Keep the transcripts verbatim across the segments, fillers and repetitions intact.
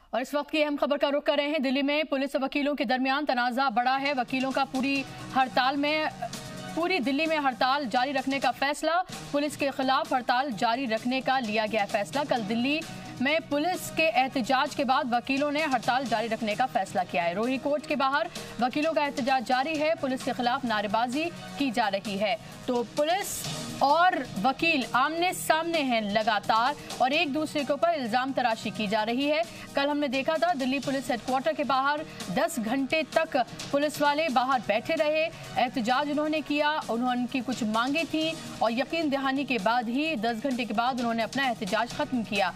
और इस वक्त की अहम खबर का रुख कर रहे हैं। दिल्ली में पुलिस और वकीलों के दरमियान तनाज़ा बढ़ा है। वकीलों का पूरी हड़ताल में पूरी दिल्ली में हड़ताल जारी रखने का फैसला। पुलिस के खिलाफ हड़ताल जारी रखने का लिया गया फैसला। कल दिल्ली में पुलिस के एहतजाज के बाद वकीलों ने हड़ताल जारी रखने का फैसला किया है। रोहिणी कोर्ट के बाहर वकीलों का एहतजाज जारी है। पुलिस के खिलाफ नारेबाजी की जा रही है। तो पुलिस और वकील आमने सामने हैं लगातार और एक दूसरे के ऊपर इल्जाम तराशी की जा रही है। कल हमने देखा था दिल्ली पुलिस हेडक्वार्टर के बाहर दस घंटे तक पुलिस वाले बाहर बैठे रहे। एहतजाज उन्होंने किया, उन्होंने कुछ मांगे थी और यकीन दहानी के बाद ही दस घंटे के बाद उन्होंने अपना एहतजाज खत्म किया।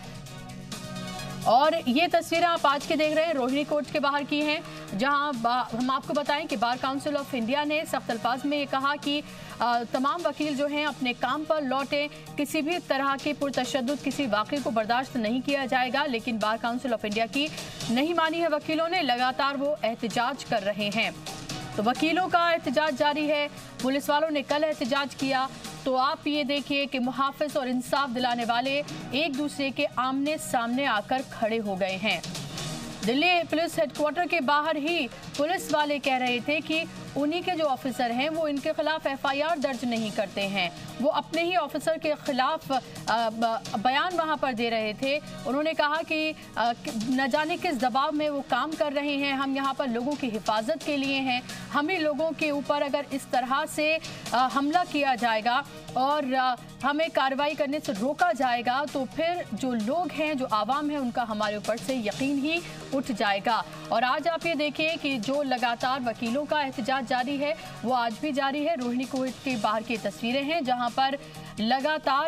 और ये तस्वीरें आप आज के देख रहे हैं रोहिणी कोर्ट के बाहर की हैं, जहां हम आपको बताएं कि बार काउंसिल ऑफ इंडिया ने सख्त अल्फाज में ये कहा कि आ, तमाम वकील जो हैं अपने काम पर लौटें। किसी भी तरह के पुरतशद्दुद किसी वाक़े को बर्दाश्त नहीं किया जाएगा। लेकिन बार काउंसिल ऑफ इंडिया की नहीं मानी है वकीलों ने, लगातार वो एहतजाज कर रहे हैं। तो वकीलों का एहतजाज जारी है। पुलिस वालों ने कल एहतजाज किया। तो आप ये देखिए कि मुहाफ़िज़ और इंसाफ दिलाने वाले एक दूसरे के आमने सामने आकर खड़े हो गए हैं। दिल्ली पुलिस हेडक्वार्टर के बाहर ही पुलिस वाले कह रहे थे कि उन्हीं के जो ऑफिसर हैं वो इनके खिलाफ एफ आई आर दर्ज नहीं करते हैं। वो अपने ही ऑफिसर के खिलाफ बयान वहां पर दे रहे थे। उन्होंने कहा कि न जाने किस दबाव में वो काम कर रहे हैं। हम यहाँ पर लोगों की हिफाजत के लिए हैं। हमें लोगों के ऊपर अगर इस तरह से हमला किया जाएगा और हमें कार्रवाई करने से रोका जाएगा तो फिर जो लोग हैं, जो आवाम है, उनका हमारे ऊपर से यकीन ही उठ जाएगा। और आज आप ये देखिए कि जो लगातार वकीलों का एहतजाज जारी है वो आज भी जारी है। रोहिणी कोर्ट के बाहर की तस्वीरें हैं जहां पर लगातार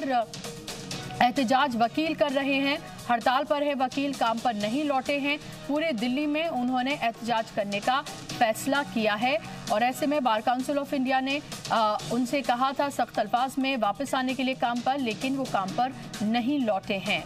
एहतजाज वकील कर रहे हैं। हड़ताल पर है वकील, काम पर नहीं लौटे हैं। पूरे दिल्ली में उन्होंने एहतजाज करने का फैसला किया है। और ऐसे में बार काउंसिल ऑफ इंडिया ने आ, उनसे कहा था सख्त अल्फाज में वापस आने के लिए काम पर, लेकिन वो काम पर नहीं लौटे हैं।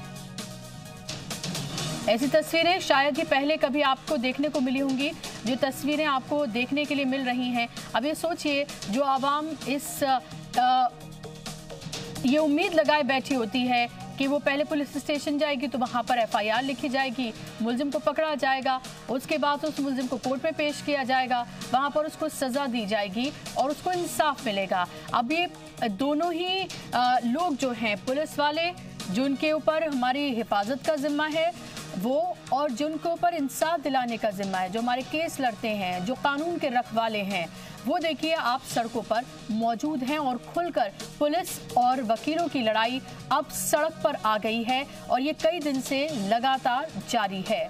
ऐसी तस्वीरें शायद ही पहले कभी आपको देखने को मिली होंगी, जो तस्वीरें आपको देखने के लिए मिल रही हैं। अब ये सोचिए, जो आवाम इस आ, ये उम्मीद लगाए बैठी होती है कि वो पहले पुलिस स्टेशन जाएगी तो वहाँ पर एफ आई आर लिखी जाएगी, मुलजिम को पकड़ा जाएगा, उसके बाद उस मुलजिम को कोर्ट में पेश किया जाएगा, वहाँ पर उसको सज़ा दी जाएगी और उसको इंसाफ मिलेगा। अब ये दोनों ही आ, लोग जो हैं, पुलिस वाले जिनके ऊपर हमारी हिफाजत का जिम्मा है वो, और जिनके ऊपर इंसाफ दिलाने का जिम्मा है, जो हमारे केस लड़ते हैं, जो कानून के रखवाले हैं, वो देखिए आप सड़कों पर मौजूद हैं। और खुलकर पुलिस और वकीलों की लड़ाई अब सड़क पर आ गई है और ये कई दिन से लगातार जारी है।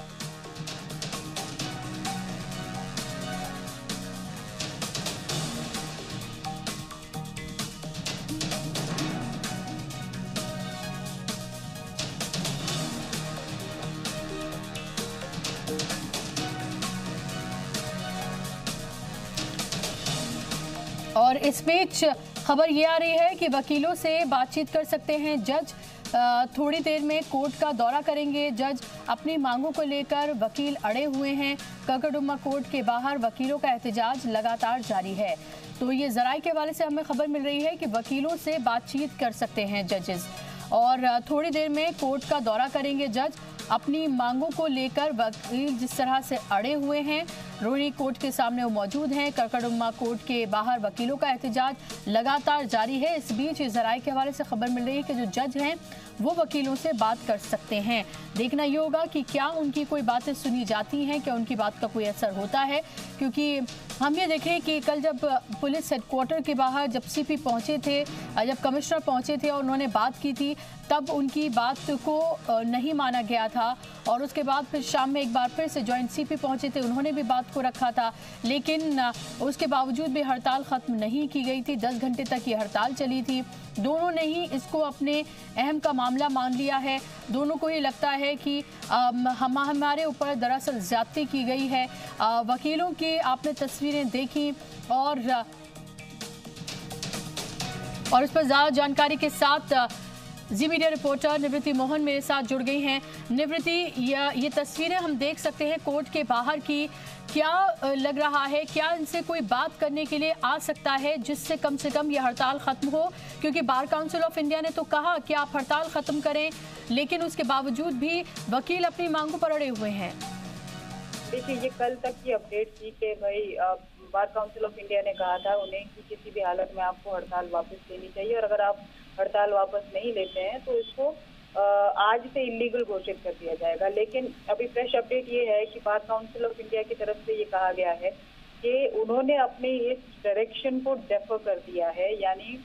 और इस बीच खबर ये आ रही है कि वकीलों से बातचीत कर सकते हैं जज। थोड़ी देर में कोर्ट का दौरा करेंगे जज। अपनी मांगों को लेकर वकील अड़े हुए हैं। ककड़ुम्मा कोर्ट के बाहर वकीलों का एहतजाज लगातार जारी है। तो ये जराये के हवाले से हमें खबर मिल रही है कि वकीलों से बातचीत कर सकते हैं जजेस और थोड़ी देर में कोर्ट का दौरा करेंगे जज। अपनी मांगों को लेकर वकील जिस तरह से अड़े हुए हैं, रोहिणी कोर्ट के सामने वो मौजूद हैं। ककड़ुम्मा कोर्ट के बाहर वकीलों का एहतजाज लगातार जारी है। इस बीच जराये के हवाले से खबर मिल रही है कि जो जज हैं वो वकीलों से बात कर सकते हैं। देखना ये होगा कि क्या उनकी कोई बातें सुनी जाती हैं, क्या उनकी बात का कोई असर होता है। क्योंकि हम ये देखें कि कल जब पुलिस हेडक्वार्टर के बाहर जब सी पी पहुँचे थे, जब कमिश्नर पहुँचे थे और उन्होंने बात की थी, तब उनकी बात को नहीं माना गया था। और उसके बाद फिर शाम में एक बार फिर से जॉइंट सी पी पहुँचे थे, उन्होंने भी बात को रखा था, लेकिन उसके बावजूद भी हड़ताल ख़त्म नहीं की गई थी। दस घंटे तक ये हड़ताल चली थी। दोनों ने ही इसको अपने अहम का मामला मान लिया है। दोनों को ये लगता है कि हम हमारे ऊपर दरअसल ज़्यादती की गई है। आ, वकीलों की आपने तस्वीरें देखी और और इस पर ज़्यादा जानकारी के साथ जी मीडिया रिपोर्टर निवृत्ति मोहन मेरे साथ जुड़ गई हैं। निवृत्ति, ये तस्वीरें हम देख सकते हैं कोर्ट के बाहर की, क्या लग रहा है, क्या इनसे कोई बात करने के लिए आ सकता है जिससे कम से कम ये हड़ताल खत्म हो? क्योंकि बार काउंसिल ऑफ इंडिया ने तो कहा कि आप हड़ताल खत्म करें, लेकिन उसके बावजूद भी वकील अपनी मांगों पर अड़े हुए हैं। देखिए, ये कल तक की अपडेट थी कि भाई बार काउंसिल ऑफ इंडिया ने कहा था उन्हें कि किसी भी हालत में आपको हड़ताल वापस लेनी चाहिए, और अगर आप हड़ताल वापस नहीं लेते हैं तो इसको आज से इलीगल घोषित कर दिया जाएगा। लेकिन अभी फ्रेश अपडेट ये है कि बार काउंसिल ऑफ इंडिया की तरफ से ये कहा गया है कि उन्होंने अपने इस डायरेक्शन को डेफर कर दिया है, यानी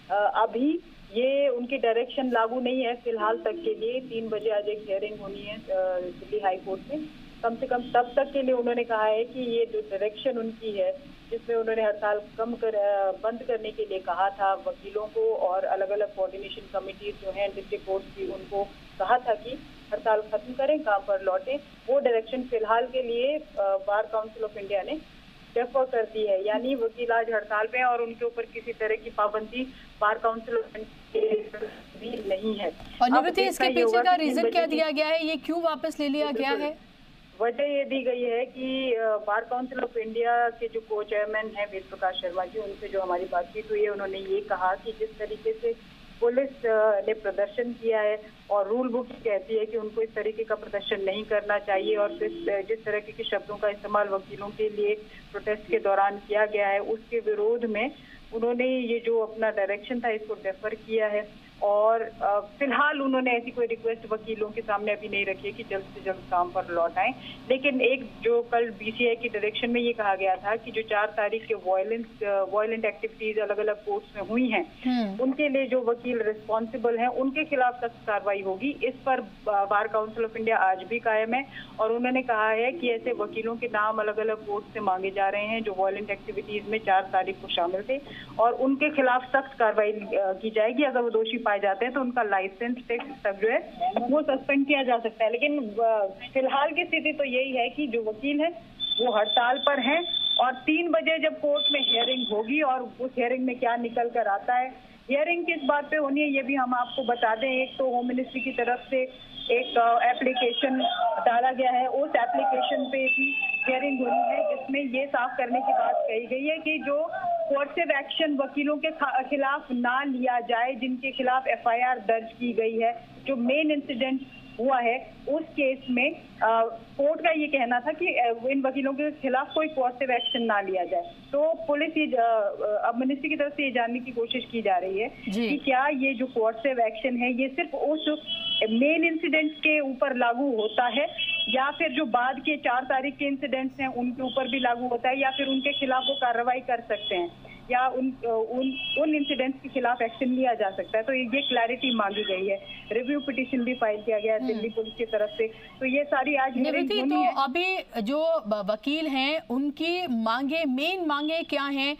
अभी ये उनकी डायरेक्शन लागू नहीं है फिलहाल तक के लिए। तीन बजे आज एक हियरिंग होनी है दिल्ली हाई कोर्ट में, कम से कम तब तक के लिए उन्होंने कहा है कि ये जो डायरेक्शन उनकी है जिसमें उन्होंने हड़ताल कम कर बंद करने के लिए कहा था वकीलों को, और अलग अलग कोऑर्डिनेशन कमेटी जो हैं डिस्ट्रिक्ट कोर्ट की, उनको कहा था कि हड़ताल खत्म करें, काम पर लौटें, वो डायरेक्शन फिलहाल के लिए बार काउंसिल ऑफ इंडिया ने डेफर कर दी है। यानी वकील आज हड़ताल पे हैं और उनके ऊपर किसी तरह की पाबंदी बार काउंसिल ऑफ इंडिया भी नहीं है। और निवृत्ति, इसके पीछे का रीजन क्या दिया गया है, ये क्यों वापस ले लिया गया है? वजह ये दी गई है कि बार काउंसिल ऑफ इंडिया के जो को चेयरमैन है वेद प्रकाश शर्मा जी, उनसे जो हमारी बातचीत हुई है, उन्होंने ये कहा कि जिस तरीके से पुलिस ने प्रदर्शन किया है और रूल बुक कहती है कि उनको इस तरीके का प्रदर्शन नहीं करना चाहिए, और फिर जिस तरह के शब्दों का इस्तेमाल वकीलों के लिए प्रोटेस्ट के दौरान किया गया है, उसके विरोध में उन्होंने ये जो अपना डायरेक्शन था इसको डेफर किया है। और फिलहाल उन्होंने ऐसी कोई रिक्वेस्ट वकीलों के सामने अभी नहीं रखी है कि जल्द से जल्द काम पर लौट आएं। लेकिन एक जो कल बीसीआई की डायरेक्शन में ये कहा गया था कि जो चार तारीख के वायलेंस वायलेंट एक्टिविटीज अलग अलग कोर्ट्स में हुई हैं, उनके लिए जो वकील रिस्पॉन्सिबल हैं उनके खिलाफ सख्त कार्रवाई होगी। इस पर बार काउंसिल ऑफ इंडिया आज भी कायम है, और उन्होंने कहा है कि ऐसे वकीलों के नाम अलग अलग कोर्ट से मांगे जा रहे हैं जो वायलेंट एक्टिविटीज में चार तारीख को शामिल थे, और उनके खिलाफ सख्त कार्रवाई की जाएगी। अगर वो दोषी पाए जाते हैं तो उनका लाइसेंस टेक्स तक जो है वो सस्पेंड किया जा सकता है। लेकिन फिलहाल की स्थिति तो यही है कि जो वकील है वो हड़ताल पर हैं, और तीन बजे जब कोर्ट में हियरिंग होगी और उस हियरिंग में क्या निकल कर आता है, हियरिंग किस बात पे होनी है ये भी हम आपको बता दें। एक तो होम मिनिस्ट्री की तरफ से एक एप्लीकेशन डाला गया है, उस एप्लीकेशन पे भी हियरिंग होनी है जिसमें ये साफ करने की बात कही गई है कि जो कोर्सिव एक्शन वकीलों के खिलाफ ना लिया जाए जिनके खिलाफ एफआईआर दर्ज की गई है, जो मेन इंसिडेंट हुआ है उस केस में कोर्ट का ये कहना था कि इन वकीलों के खिलाफ कोई कोर्सिव एक्शन ना लिया जाए। तो पुलिस ये अब मिनिस्ट्री की तरफ से ये जानने की कोशिश की जा रही है कि क्या ये जो कोर्सिव एक्शन है ये सिर्फ उस मेन इंसिडेंट के ऊपर लागू होता है, या फिर जो बाद के चार तारीख के इंसिडेंट्स हैं उनके ऊपर भी लागू होता है, या फिर उनके खिलाफ वो कार्रवाई कर सकते हैं, या उन उन उन इंसिडेंट्स के खिलाफ एक्शन लिया जा सकता है। तो ये क्लैरिटी मांगी गई है। रिव्यू पिटीशन भी फाइल किया गया है दिल्ली पुलिस की तरफ से। तो ये सारी आज निवृत्ति, तो अभी जो वकील हैं उनकी मांगे, मेन मांगे क्या हैं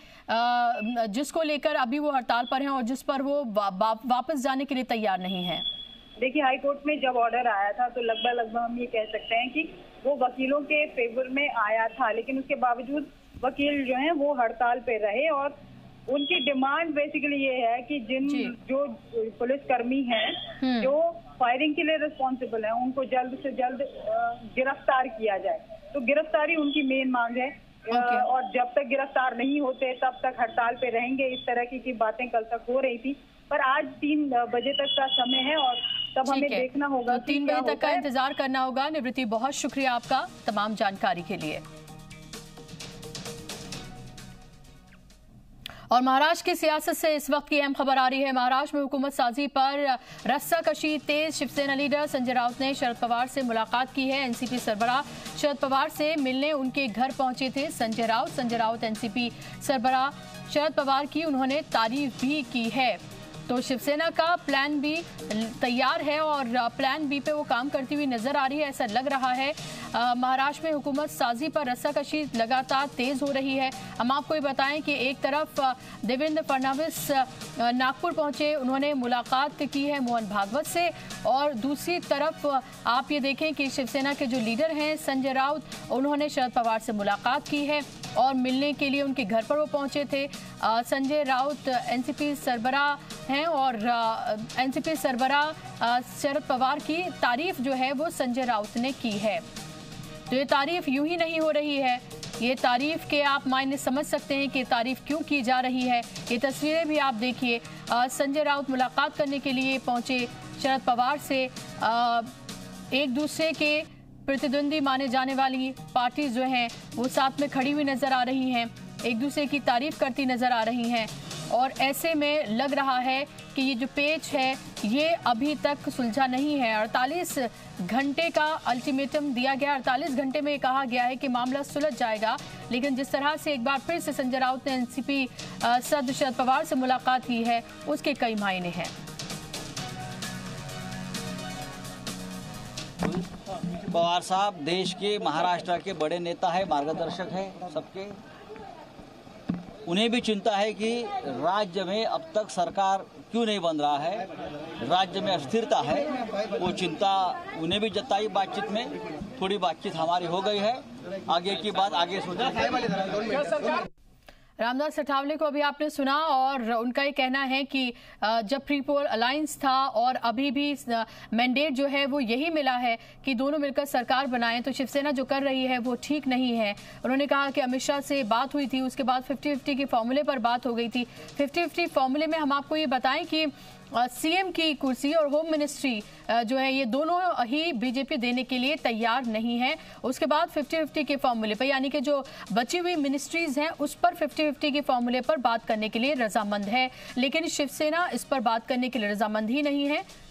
जिसको लेकर अभी वो हड़ताल पर हैं और जिस पर वो वा, वा, वापस जाने के लिए तैयार नहीं है? देखिए, हाई कोर्ट में जब ऑर्डर आया था तो लगभग लगभग हम ये कह सकते हैं कि वो वकीलों के फेवर में आया था, लेकिन उसके बावजूद वकील जो हैं वो हड़ताल पे रहे, और उनकी डिमांड बेसिकली ये है कि जिन जो पुलिसकर्मी हैं जो फायरिंग के लिए रिस्पॉन्सिबल हैं उनको जल्द से जल्द गिरफ्तार किया जाए। तो गिरफ्तारी उनकी मेन मांग है। okay. और जब तक गिरफ्तार नहीं होते तब तक हड़ताल पे रहेंगे। इस तरह की, की बातें कल तक हो रही थी, पर आज तीन बजे तक का समय है और तब हमें देखना होगा। तो तीन बजे तक का इंतजार करना होगा। निवृत्ति, बहुत शुक्रिया आपका तमाम जानकारी के लिए। और महाराष्ट्र की सियासत से इस वक्त की अहम खबर आ रही है। महाराष्ट्र में हुकूमत साजी पर रस्साकशी तेज। शिवसेना लीडर संजय राउत ने शरद पवार से मुलाकात की है। एनसीपी सरबराह शरद पवार से मिलने उनके घर पहुंचे थे संजय राउत। संजय राउत एनसीपी सरबराह शरद पवार की उन्होंने तारीफ भी की है। तो शिवसेना का प्लान बी तैयार है और प्लान बी पे वो काम करती हुई नजर आ रही है, ऐसा लग रहा है। महाराष्ट्र में हुकूमत साजी पर रस्साकशी लगातार तेज हो रही है। हम आपको ये बताएं कि एक तरफ देवेंद्र फडणवीस नागपुर पहुंचे, उन्होंने मुलाकात की है मोहन भागवत से, और दूसरी तरफ आप ये देखें कि शिवसेना के जो लीडर हैं संजय राउत, उन्होंने शरद पवार से मुलाकात की है और मिलने के लिए उनके घर पर वो पहुंचे थे। संजय राउत एनसीपी सरबराह हैं और एनसीपी सरबराह शरद पवार की तारीफ जो है वो संजय राउत ने की है। तो ये तारीफ यूं ही नहीं हो रही है, ये तारीफ के आप मायने समझ सकते हैं कि तारीफ क्यों की जा रही है। ये तस्वीरें भी आप देखिए, संजय राउत मुलाकात करने के लिए पहुंचे शरद पवार से। आ, एक दूसरे के प्रतिद्वंदी माने जाने वाली पार्टी जो हैं वो साथ में खड़ी हुई नजर आ रही हैं, एक दूसरे की तारीफ करती नजर आ रही हैं और ऐसे में लग रहा है कि ये जो पेच है ये अभी तक सुलझा नहीं है। अड़तालीस घंटे का अल्टीमेटम दिया गया, अड़तालीस घंटे में कहा गया है कि मामला सुलझ जाएगा, लेकिन जिस तरह से एक बार फिर से संजय राउत ने एनसीपी सदस्य शरद पवार से मुलाकात की है उसके कई मायने हैं। पवार साहब देश के, महाराष्ट्र के बड़े नेता है, मार्गदर्शक है सबके। उन्हें भी चिंता है कि राज्य में अब तक सरकार क्यों नहीं बन रहा है, राज्य में अस्थिरता है, वो चिंता उन्हें भी जताई। बातचीत में थोड़ी बातचीत हमारी हो गई है, आगे की बात आगे सोचेंगे। रामदास अठावले को अभी आपने सुना और उनका ये कहना है कि जब प्री पोल अलायंस था और अभी भी मैंडेट जो है वो यही मिला है कि दोनों मिलकर सरकार बनाएं, तो शिवसेना जो कर रही है वो ठीक नहीं है। उन्होंने कहा कि अमित शाह से बात हुई थी, उसके बाद फिफ्टी फिफ्टी के फॉर्मूले पर बात हो गई थी। फिफ्टी फिफ्टी फॉर्मूले में हम आपको ये बताएं कि सीएम की कुर्सी और होम मिनिस्ट्री जो है ये दोनों ही बीजेपी देने के लिए तैयार नहीं है। उसके बाद फिफ्टी फिफ्टी के फॉर्मूले पर, यानी कि जो बची हुई मिनिस्ट्रीज हैं उस पर फिफ्टी फिफ्टी के फॉर्मूले पर बात करने के लिए रजामंद है, लेकिन शिवसेना इस पर बात करने के लिए रजामंद ही नहीं है।